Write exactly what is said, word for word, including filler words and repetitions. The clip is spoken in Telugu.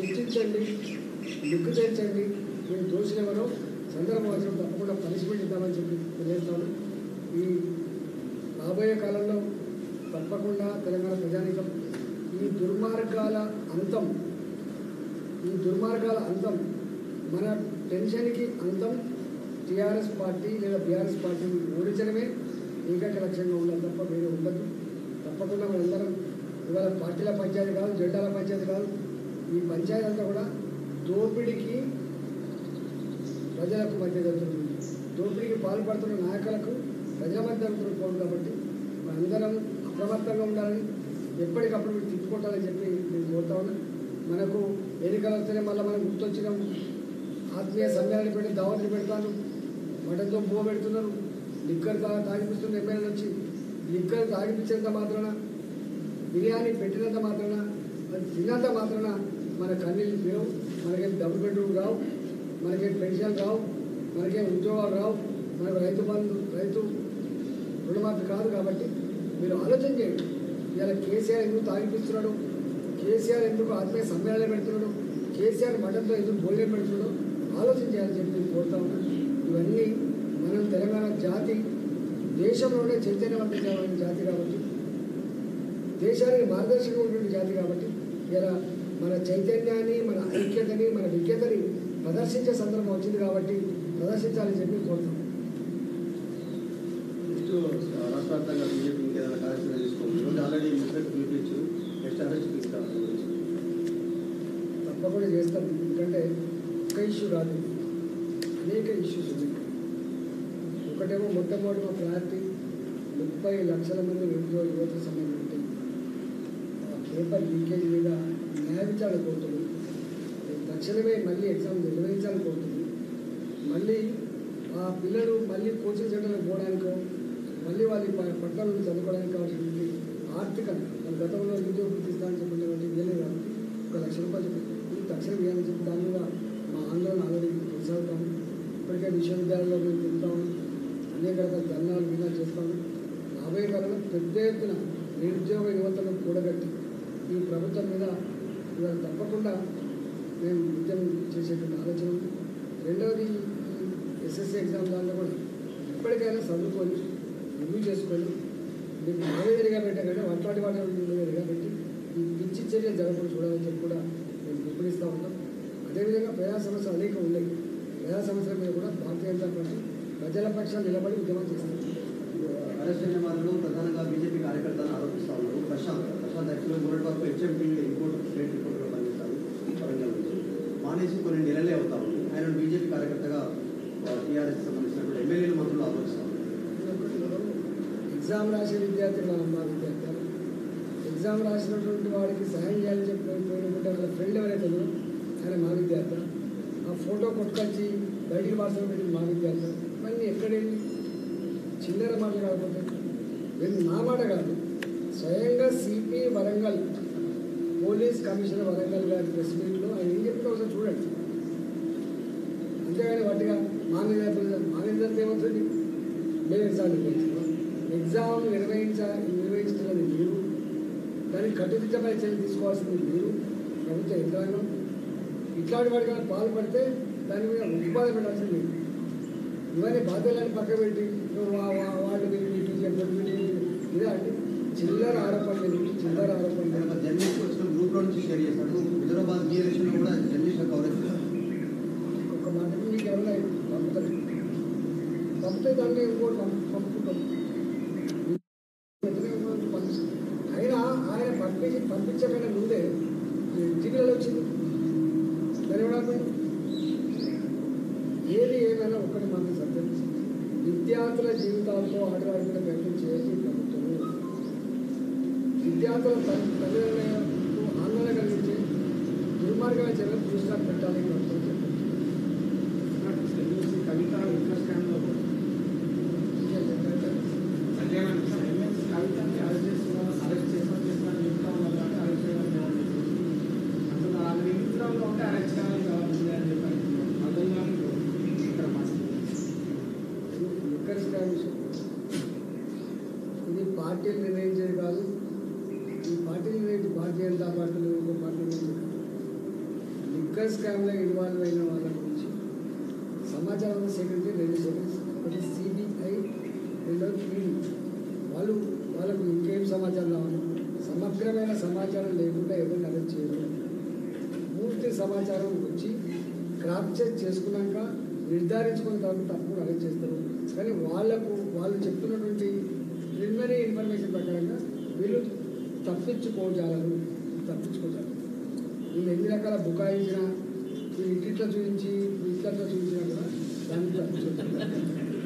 చర్చించండి, లిక్కు తెచ్చండి, మీరు దోషులెవరో సందర్భం వచ్చినప్పుడు తప్పకుండా పనిష్మెంట్ ఇద్దామని చెప్పి తెలియజేస్తాను. ఈ రాబోయే కాలంలో తప్పకుండా తెలంగాణ ప్రజానీకం ఈ దుర్మార్గాల అంతం ఈ దుర్మార్గాల అంతం మన టెన్షన్కి అంతం టీఆర్ఎస్ పార్టీ లేదా బీఆర్ఎస్ పార్టీని ఓడించడమే ఏకైక లక్ష్యంగా ఉండాలి తప్ప వేరే ఉండదు. తప్పకుండా మనందరం ఇవాళ పార్టీల పంచాయతీ కాదు, జెండాల పంచాయతీ కాదు, ఈ పంచాయతీ అంతా కూడా దోపిడీకి ప్రజలకు మధ్య జరుగుతుంది. దోపిడీకి పాల్పడుతున్న నాయకులకు ప్రజల మధ్య జరుగుతున్న కాబట్టి మనందరం అప్రమత్తంగా ఉండాలని, ఎప్పటికప్పుడు మీరు తిప్పుకుంటారని చెప్పి నేను కోరుతా ఉన్నా. మనకు ఎన్నికలు వస్తేనే మళ్ళీ మనం గుర్తొచ్చినాం, ఆత్మీయ సమ్మేళనం పెట్టి దావతులు పెడతాను, మటన్తో బో పెడుతున్నారు, లిక్కర్ తా తాగిపిస్తున్న ఎమ్మెల్యేలు వచ్చి లిక్కర్ తాగిపించేంత మాత్రాన, బిర్యానీ పెట్టినంత మాత్రాన, అది తిన్నంత మాత్రాన మన కన్నీళ్ళు లేవు, మనకేం డబ్బు బెడ్రూమ్ రావు, మనకేం పెన్షన్ రావు, మనకేం ఉద్యోగాలు రావు, మనకు రైతు బంధు రైతు రుణమాఫీ కాదు. కాబట్టి మీరు ఆలోచన చేయండి. ఇలా కేసీఆర్ ఎందుకు తాగిపిస్తున్నాడు, కేసీఆర్ ఎందుకు ఆత్మీయ సమ్మేళనం పెడుతున్నాడు, కేసీఆర్ మఠంతో ఎందుకు భోజనం పెడుతున్నాడు ఆలోచన చేయాలని చెప్పి నేను కోరుతా ఉన్నాను. ఇవన్నీ మనం తెలంగాణ జాతి దేశంలోనే చైతన్యవంతమైన జాతి కాబట్టి, దేశానికి మార్గదర్శకంగా ఉంటున్న జాతి కాబట్టి ఇలా మన చైతన్యాన్ని, మన ఐక్యతని, మన విజ్ఞతని ప్రదర్శించే సందర్భం వచ్చింది కాబట్టి ప్రదర్శించాలని చెప్పి కోరుతాం. రాష్ట్ర వ్యాప్తంగా బీజేపీ ఇంకేదైనా కార్యక్రమం తీసుకోండి. ఆల్రెడీ పిలిపించు నెక్స్ట్ అరెస్ట్ తీస్తారు తప్పకుండా చేస్తాం. ఎందుకంటే ఒక ఇష్యూ కాదు, అనేక ఇష్యూస్ ఉన్నాయి. ఒకటేమో మొట్టమొదటి మా ప్రయారిటీ ముప్పై లక్షల మంది నిరుద్యోగ యువత సంబంధించి ఆ పేపర్ లీకేజ్ మీద న్యాయ విచారణ కోరుతుంది. తక్షణమే మళ్ళీ ఎగ్జామ్ నిర్వహించాలని కోరుతుంది. మళ్ళీ ఆ పిల్లలు మళ్ళీ కోచింగ్ సెంటర్లకు పోవడానికో, మళ్ళీ వాళ్ళ పట్టణాలను చదువుకోవడానికి కావాల్సినటువంటి ఆర్థిక మన గతంలో నిరుద్యోగ తీస్తానని చెప్పినటువంటి ఇవ్వలేదు కాబట్టి ఒక లక్ష రూపాయలు చెప్పి తక్షణం ఇవ్వాలని చెప్పి దాని మీద మా ఆందోళన ఆల్రెడీ కొనసాగుతాము. ఇప్పటికే విశ్వవిద్యాలయంలో మేము తిరుగుతాము, అనేక రకాల ధర్నాలు వినా చేస్తాము. రాబోయే కాలంలో పెద్ద ఎత్తున నిరుద్యోగ యువతను కూడగట్టి ఈ ప్రభుత్వం మీద ఇవాళ తప్పకుండా మేము ఉద్యమం చేసేటువంటి ఆలోచన ఉంది. రెండవది ఎస్ఎస్సీ ఎగ్జామ్ దాంట్లో కూడా ఇప్పటికైనా చదువుకొని రివ్యూ చేసుకొని మీకు మావేదిగా పెట్టకంటే అట్లాంటి వాటి ఉండేదిగా పెట్టి ఈ పిచ్చి చర్యలు జరగకుండా చూడాలని చెప్పి కూడా మేము పిలుపునిస్తూ ఉంటాం. అదేవిధంగా ప్రజా సమస్యలు అనేక ఉన్నాయి. ప్రజా సమస్యల మీద కూడా భారతీయ జనతా పార్టీ ప్రజల పక్షాన్ని నిలబడి ఉద్యమం చేస్తాం. అరెస్ట్ అయిన వాళ్ళు ప్రధానంగా బీజేపీ కార్యకర్తలను ఆరోపిస్తూ ఉన్నారు. ప్రశాంత్ ప్రశాంత్ యాక్చువల్గా మొదటి వరకు హెచ్ఎంపీ ఇంకోటి స్టేట్ రిపోర్టర్గా పనిచేస్తారు వరంగల్ నుంచి. మానేసి కొన్ని నెలలే అవుతా ఉంది. ఆయన బీజేపీ కార్యకర్తగా టీఆర్ఎస్ సంబంధించినటువంటి ఎమ్మెల్యేలు మంత్రులు ఆరోపిస్తూ ఉన్నారు. ఎగ్జామ్ రాసే విద్యార్థులు మా విద్యార్థులు ఎగ్జామ్ రాసినటువంటి వాడికి సహాయం చేయాలని చెప్పి పోయినటువంటి వాళ్ళ ఫ్రెండ్ ఎవరైతే ఆయన మా విద్యార్థి, ఆ ఫోటో కొట్టుకొచ్చి బయటికి వాసన పెట్టి మా విద్యార్థి. ఇవన్నీ ఎక్కడేంటి చిల్లర మాట కాకపోతే మేము మా మాట కాదు, స్వయంగా CP Warangal police commissioner Warangal గారి ప్రెస్ మీట్లో ఆయన ఏం చెప్పినా ఒకసారి చూడండి. అంతేగాని వాటిగా మా విద్యార్థులు మా విద్యార్థి ఏమవుతుంది, మేము ఎగ్జామ్ నిర్వహించాం. ఎగ్జామ్ నిర్వహించ నిర్వహిస్తున్నది మీరు, దానికి కట్టుదిట్టమైన చర్యలు తీసుకోవాల్సింది మీరు, ప్రభుత్వ యంత్రాంగం. ఇట్లాంటి వాటి కానీ పాల్పడితే దాని మీద ఉత్పాదన పెట్టాల్సింది మీరు. ఇవన్నీ బాధ్యతలను పక్క పెట్టి వాళ్ళు ఇదే అండి చిల్లర ఆరోపణలు చిల్లర ఆరోపణలు. జర్నలిస్ట్ వచ్చిన గ్రూప్లో నుంచి షేర్ చేస్తాడు. హైదరాబాద్ బీ ఎలక్షన్లో కూడా జర్నలిస్ట్ కవరేజ్ ఒక మాట మీకు ఎవరైనా పంపుతారు, పంపితే దాన్ని ఇంకోటి పంపుకుంటాం. అయినా ఆయన పంపించి పంపించకుండా ముందే టీవీలలో వచ్చింది. దాని ఏది ఏమైనా ఒక్కటి మాత్రం సత్యం, విద్యార్థుల జీవితాలతో ఆటలాడుకునే ప్రయత్నం చేయాలి ప్రభుత్వం. విద్యార్థుల తల్లిదండ్రులకు ఆందోళన కలిగించే దుర్మార్గమైన చర్యలు దృష్టిలో పెట్టాలి ప్రభుత్వం చెప్పండి. కవిత ఇంట్రెస్ట్లో కవితని అరెస్ట్ చేస్తున్నారు, అరెస్ట్ చేసిన చేస్తున్నారు చెప్తా ఉన్నారు కాబట్టి అరెస్ట్ చేయడం అసలు ఆ నిమిత్తంలో ఉంటే అరెస్ట్ చేయాలి కావాల్సిందే అని చెప్పారు. అర్థంగా ఇక్కడ లిక్కర్ స్కామ్ విషయం ఇది పార్టీలు నిర్ణయించేది కాదు. ఈ పార్టీలు నిర్ణయించి భారతీయ జనతా పార్టీలు ఇంకో పార్టీ లిక్కర్ స్కామ్లో ఇన్వాల్వ్ అయిన వాళ్ళ గురించి సమాచారం సేకరించి రెండు సెకండ్స్ ఒకటి సిబిఐ రెండోది ఈడీ వాళ్ళు వాళ్ళకు ఇంకేం సమాచారం రావాలి, సమగ్రమైన సమాచారం లేకుండా ఎవరిని అరెస్ట్ చేయరు. పూర్తి సమాచారం వచ్చి క్రాప్ చెక్ చేసుకున్నాక నిర్ధారించుకున్న తర్వాత తప్పుడు అరెస్ట్ చేస్తారు. కానీ వాళ్ళకు వాళ్ళు చెప్తున్నటువంటి ప్రిలిమినరీ ఇన్ఫర్మేషన్ ప్రకారంగా వీళ్ళు తప్పించుకోజాలరు తప్పించుకోజాలరు వీళ్ళు ఎన్ని రకాల బుకాయించినా వీళ్ళు ఇట్లా చూపించి ఇట్లా చూపించినా కూడా దాన్ని తప్పించుకోవాలి.